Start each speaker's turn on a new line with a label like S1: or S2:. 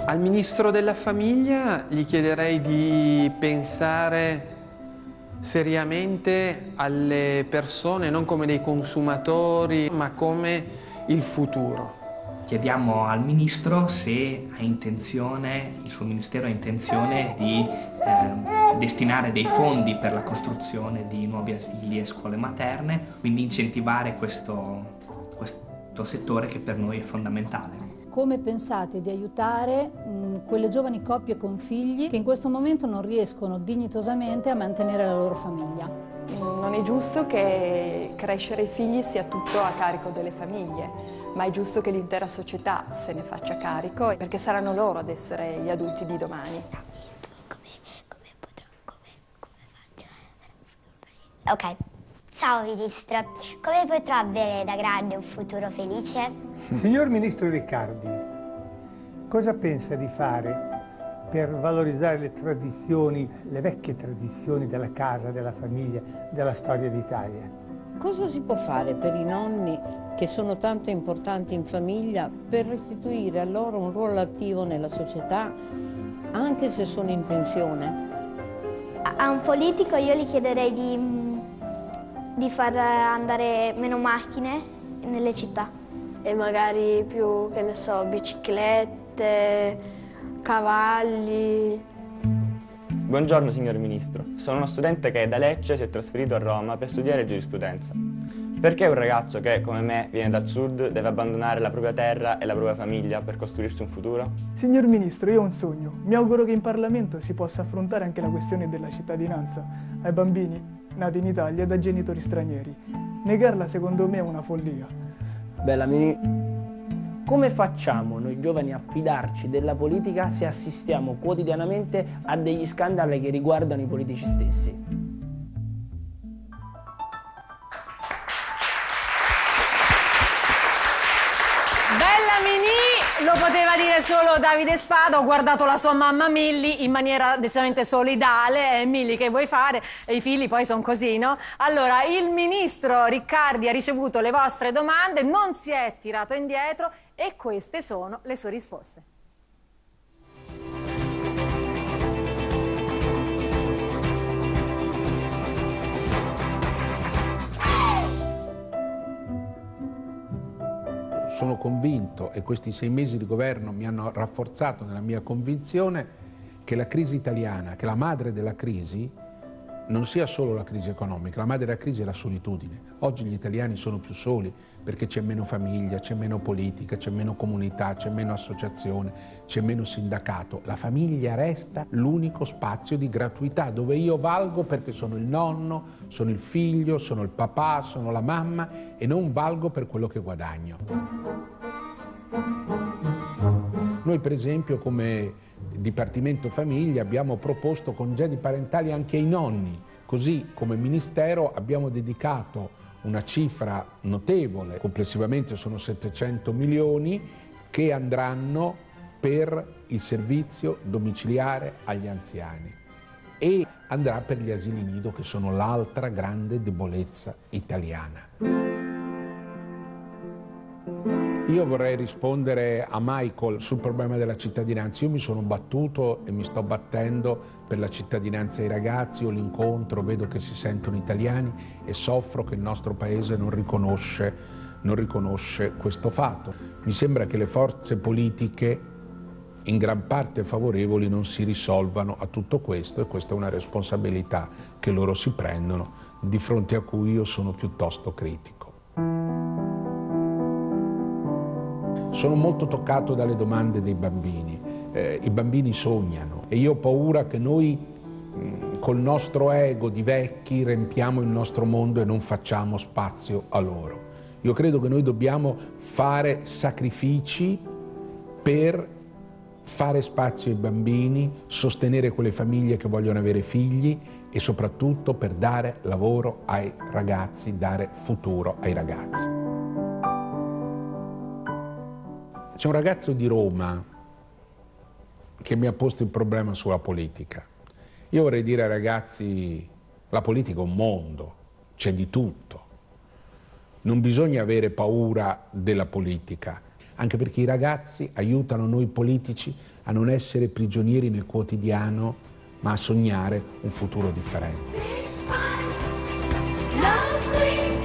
S1: Al Ministro della Famiglia gli chiederei di pensare seriamente alle persone, non come dei consumatori, ma come il futuro.
S2: Chiediamo al Ministro se ha intenzione, il suo Ministero ha intenzione di destinare dei fondi per la costruzione di nuovi asili e scuole materne, quindi incentivare questo settore che per noi è fondamentale.
S3: Come pensate di aiutare quelle giovani coppie con figli che in questo momento non riescono dignitosamente a mantenere la loro famiglia?
S4: Non è giusto che crescere i figli sia tutto a carico delle famiglie, ma è giusto che l'intera società se ne faccia carico, perché saranno loro ad essere gli adulti di domani.
S5: Ok. Ciao Ministro, come potrò avere da grande un futuro felice?
S6: Signor Ministro Riccardi, cosa pensa di fare per valorizzare le tradizioni, le vecchie tradizioni della casa, della famiglia, della storia d'Italia?
S7: Cosa si può fare per i nonni che sono tanto importanti in famiglia per restituire a loro un ruolo attivo nella società, anche se sono in pensione?
S8: A un politico io gli chiederei di far andare meno macchine nelle città.
S9: E magari più, che ne so, biciclette, cavalli.
S10: Buongiorno signor Ministro, sono uno studente che da Lecce si è trasferito a Roma per studiare giurisprudenza. Perché un ragazzo che, come me, viene dal sud deve abbandonare la propria terra e la propria famiglia per costruirsi un futuro?
S11: Signor Ministro, io ho un sogno. Mi auguro che in Parlamento si possa affrontare anche la questione della cittadinanza ai bambini nati in Italia da genitori stranieri. Negarla secondo me è una follia.
S12: Bellamini, come facciamo noi giovani a fidarci della politica se assistiamo quotidianamente a degli scandali che riguardano i politici stessi?
S13: Lo poteva dire solo Davide Spada. Ho guardato la sua mamma Milly in maniera decisamente solidale. Milly, che vuoi fare? E i figli poi sono così, no? Allora, il ministro Riccardi ha ricevuto le vostre domande, non si è tirato indietro e queste sono le sue risposte.
S14: Sono convinto, e questi 6 mesi di governo mi hanno rafforzato nella mia convinzione, che la crisi italiana, che la madre della crisi non sia solo la crisi economica, la madre della crisi è la solitudine. Oggi gli italiani sono più soli perché c'è meno famiglia, c'è meno politica, c'è meno comunità, c'è meno associazione, c'è meno sindacato. La famiglia resta l'unico spazio di gratuità dove io valgo perché sono il nonno, sono il figlio, sono il papà, sono la mamma e non valgo per quello che guadagno. Noi per esempio come Dipartimento Famiglia abbiamo proposto congedi parentali anche ai nonni, così come Ministero abbiamo dedicato una cifra notevole, complessivamente sono 700 milioni, che andranno per il servizio domiciliare agli anziani e andrà per gli asili nido che sono l'altra grande debolezza italiana. Io vorrei rispondere a Michael sul problema della cittadinanza. Io mi sono battuto e mi sto battendo per la cittadinanza ai ragazzi, io li incontro, vedo che si sentono italiani e soffro che il nostro paese non riconosce questo fatto. Mi sembra che le forze politiche in gran parte favorevoli non si risolvano a tutto questo e questa è una responsabilità che loro si prendono, di fronte a cui io sono piuttosto critico. Sono molto toccato dalle domande dei bambini. I bambini sognano e io ho paura che noi col nostro ego di vecchi riempiamo il nostro mondo e non facciamo spazio a loro. Io credo che noi dobbiamo fare sacrifici per fare spazio ai bambini, sostenere quelle famiglie che vogliono avere figli e soprattutto per dare lavoro ai ragazzi, dare futuro ai ragazzi. C'è un ragazzo di Roma che mi ha posto il problema sulla politica. Io vorrei dire ai ragazzi, la politica è un mondo, c'è di tutto. Non bisogna avere paura della politica, anche perché i ragazzi aiutano noi politici a non essere prigionieri nel quotidiano, ma a sognare un futuro differente.